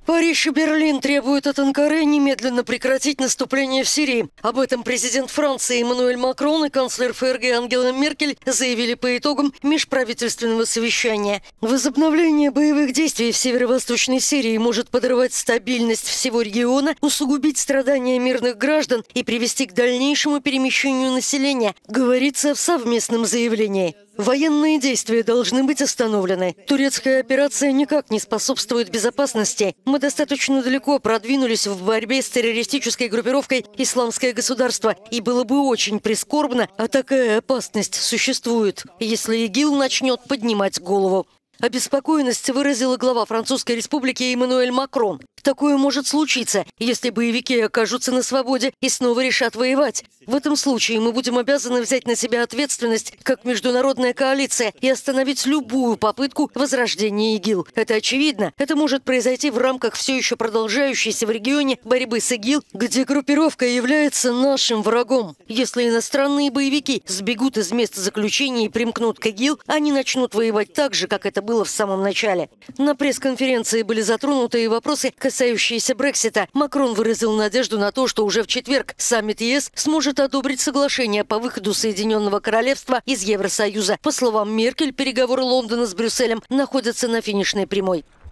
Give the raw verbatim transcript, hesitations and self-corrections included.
Париж и Берлин требуют от Анкары немедленно прекратить наступление в Сирии. Об этом президент Франции Эммануэль Макрон и канцлер ФРГ Ангела Меркель заявили по итогам межправительственного совещания. Возобновление боевых действий в северо-восточной Сирии может подорвать стабильность всего региона, усугубить страдания мирных граждан и привести к дальнейшему перемещению населения, говорится в совместном заявлении. Военные действия должны быть остановлены. Турецкая операция никак не способствует безопасности. Мы достаточно далеко продвинулись в борьбе с террористической группировкой «Исламское государство», и было бы очень прискорбно, а такая опасность существует, если ИГИЛ начнет поднимать голову. Обеспокоенность выразила глава Французской республики Эммануэль Макрон. Такое может случиться, если боевики окажутся на свободе и снова решат воевать. В этом случае мы будем обязаны взять на себя ответственность как международная коалиция и остановить любую попытку возрождения ИГИЛ. Это очевидно. Это может произойти в рамках все еще продолжающейся в регионе борьбы с ИГИЛ, где группировка является нашим врагом. Если иностранные боевики сбегут из места заключения и примкнут к ИГИЛ, они начнут воевать так же, как это было в самом начале. На пресс-конференции были затронуты и вопросы, касающиеся Брексита. Макрон выразил надежду на то, что уже в четверг саммит ЕС сможет одобрить соглашение по выходу Соединенного Королевства из Евросоюза. По словам Меркель, переговоры Лондона с Брюсселем находятся на финишной прямой.